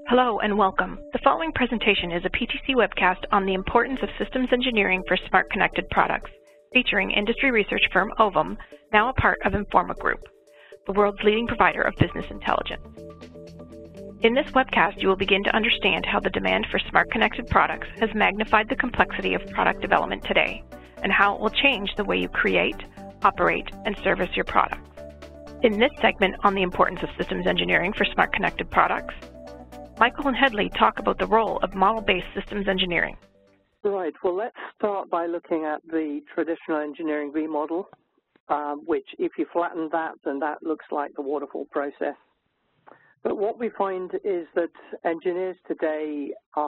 Hello and welcome. The following presentation is a PTC webcast on the importance of systems engineering for smart connected products, featuring industry research firm Ovum, now a part of Informa Group, the world's leading provider of business intelligence. In this webcast, you will begin to understand how the demand for smart connected products has magnified the complexity of product development today, and how it will change the way you create, operate, and service your products. In this segment on the importance of systems engineering for smart connected products, Michael and Hedley talk about the role of model-based systems engineering. Right. Well, let's start by looking at the traditional engineering V model, which if you flatten that, then that looks like the waterfall process. But what we find is that engineers today are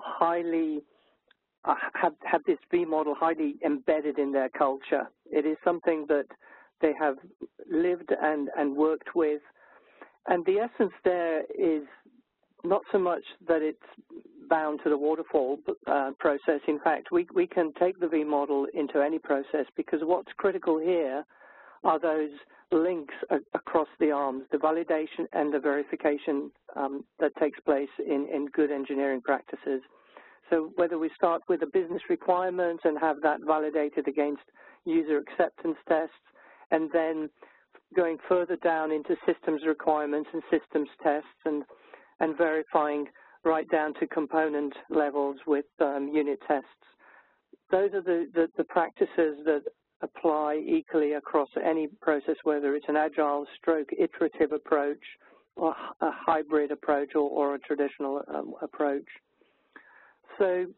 have this V model highly embedded in their culture. It is something that they have lived and worked with. And the essence there is not so much that it's bound to the waterfall process. In fact, we can take the V model into any process, because what's critical here are those links across the arms, the validation and the verification that takes place in good engineering practices. So whether we start with a business requirement and have that validated against user acceptance tests, and then going further down into systems requirements and systems tests, and verifying right down to component levels with unit tests. Those are the practices that apply equally across any process, whether it's an agile stroke iterative approach, or a hybrid approach, or a traditional approach. So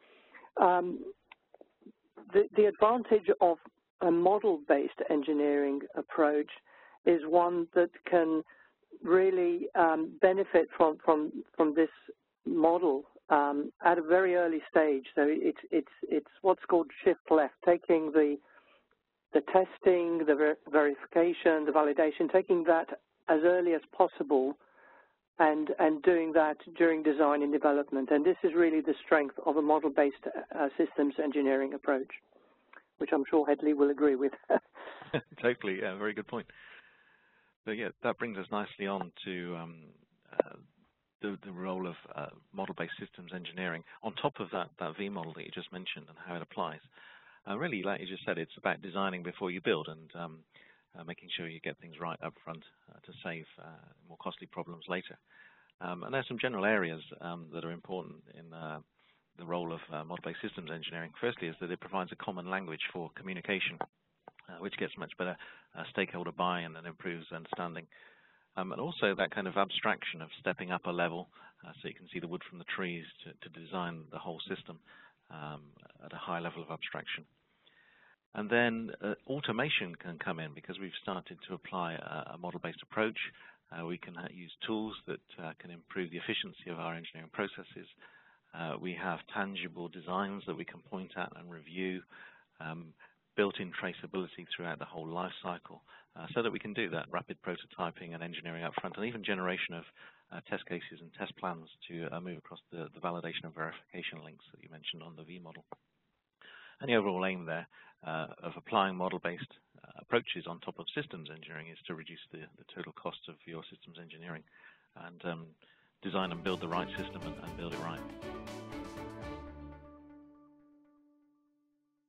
the advantage of a model-based engineering approach is one that can really benefit from this model at a very early stage. So it's what's called shift left, taking the testing, the verification, the validation, taking that as early as possible, and doing that during design and development. And this is really the strength of a model-based systems engineering approach, which I'm sure Hedley will agree with. Totally, yeah, very good point. So yeah, that brings us nicely on to the role of model-based systems engineering. On top of that V model that you just mentioned and how it applies, really, like you just said, it's about designing before you build, and making sure you get things right up front to save more costly problems later. And there's some general areas that are important in the role of model-based systems engineering. Firstly is that it provides a common language for communication, which gets much better stakeholder buy-in and improves understanding. And also that kind of abstraction of stepping up a level, so you can see the wood from the trees, to design the whole system at a high level of abstraction. And then automation can come in, because we've started to apply a model-based approach. We can use tools that can improve the efficiency of our engineering processes. We have tangible designs that we can point at and review, built-in traceability throughout the whole life cycle, so that we can do that rapid prototyping and engineering up front, and even generation of test cases and test plans to move across the validation and verification links that you mentioned on the V model. And the overall aim there of applying model-based approaches on top of systems engineering is to reduce the total cost of your systems engineering, and design and build the right system and build it right.